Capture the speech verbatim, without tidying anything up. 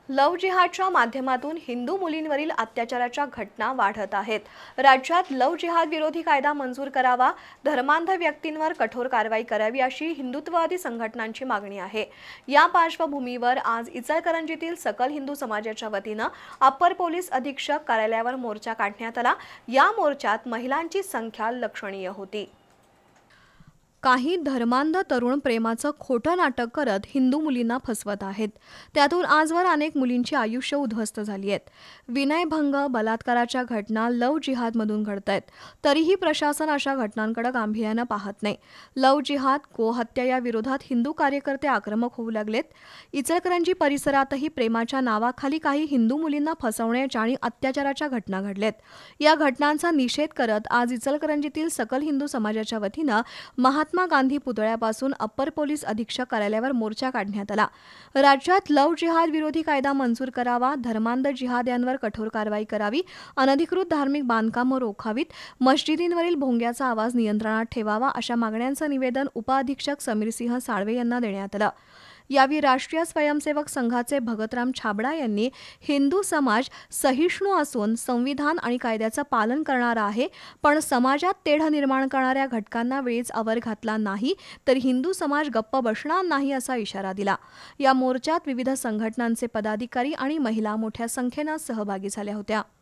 Love जिहादच्या माध्यमातून हिंदू मुलींवरील अत्याचाराच्या घटना वाढत आहेत। राज्यात लव्ह जिहाद विरोधी कायदा मंजूर करावा, धर्मांध व्यक्तींवर कठोर कारवाई करावी अशी हिंदुत्ववादी संघटनांची मागणी आहे। या पार्श्वभूमीवर आज इचलकरंजीतील सकल हिंदू समाजाच्या वतीने अप्पर पोलीस अधीक्षक कार्यालयावर मोर्चा काढण्यात आला। या मोर्चात महिलांची संख्या लक्षणीय होती। काही धर्मांध तरुण प्रेमाचं खोटं नाटक करत हिंदू मुलींना फसवत आहेत। त्यातून आजवर अनेक मुलींची आयुष्य उद्ध्वस्त झाली आहेत। विनयभंग, बलात्काराच्या घटना लव्ह जिहादमधून घडतायत, तरीही प्रशासन अशा घटनांकडे गांभीर्याने पाहत नाही। लव्ह जिहाद, गोहत्या या विरोधात हिंदू कार्यकर्ते आक्रमक होऊ लागलेत। इचलकरंजी परिसरातही प्रेमाच्या नावाखाली काही हिंदू मुलींना फसवण्याच्या आणि अत्याचाराच्या घटना घडल्यात। या घटनांचा निषेध करत आज इचलकरंजीतील सकल हिंदू समाजाच्या वतीने महात्मा गांधी पुतळ्यापासून अप्पर पोलीस अधीक्षक कार्यालयावर मोर्चा काढण्यात आला। राज्यात लव्ह जिहाद विरोधी कायदा मंजूर करावा, धर्मांध जिहाद्यांवर कठोर कारवाई करावी, अनधिकृत धार्मिक बांधकामं रोखावीत, मस्जिदींवरील भोंग्याचा आवाज नियंत्रणात ठेवावा अशा मागण्यांचं निवेदन उपअधीक्षक समीरसिंह साळवे यांना देण्यात आलं। यावेळी राष्ट्रीय स्वयंसेवक संघाचे भगतराम छाबडा यांनी हिंदू समाज सहिष्णू असून संविधान आणि कायद्याचं पालन करणारा आहे, पण समाजात तेढ निर्माण करणाऱ्या घटकांना वेळीच आवर घातला नाही तर हिंदू समाज गप्प बसणार नाही असा इशारा दिला। या मोर्चात विविध संघटनांचे पदाधिकारी आणि महिला मोठ्या संख्येने सहभागी झाल्या होत्या।